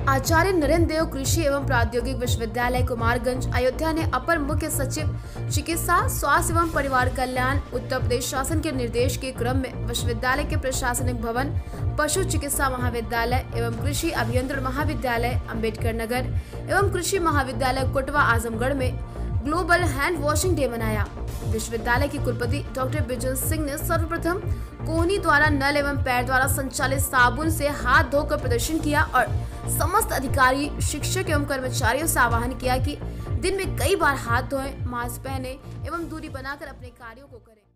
आचार्य नरेंद्र देव कृषि एवं प्रौद्योगिक विश्वविद्यालय कुमारगंज अयोध्या ने अपर मुख्य सचिव चिकित्सा स्वास्थ्य एवं परिवार कल्याण उत्तर प्रदेश शासन के निर्देश के क्रम में विश्वविद्यालय के प्रशासनिक भवन, पशु चिकित्सा महाविद्यालय एवं कृषि अभियंत्रण महाविद्यालय अम्बेडकर नगर एवं कृषि महाविद्यालय कोटवा आजमगढ़ में ग्लोबल हैंड वॉशिंग डे मनाया। विश्वविद्यालय के कुलपति डॉक्टर बिजल सिंह ने सर्वप्रथम कोहनी द्वारा नल एवं पैर द्वारा संचालित साबुन से हाथ धोकर प्रदर्शन किया और समस्त अधिकारी, शिक्षक एवं कर्मचारियों से आह्वान किया कि दिन में कई बार हाथ धोएं, मास्क पहने एवं दूरी बनाकर अपने कार्यों को करें।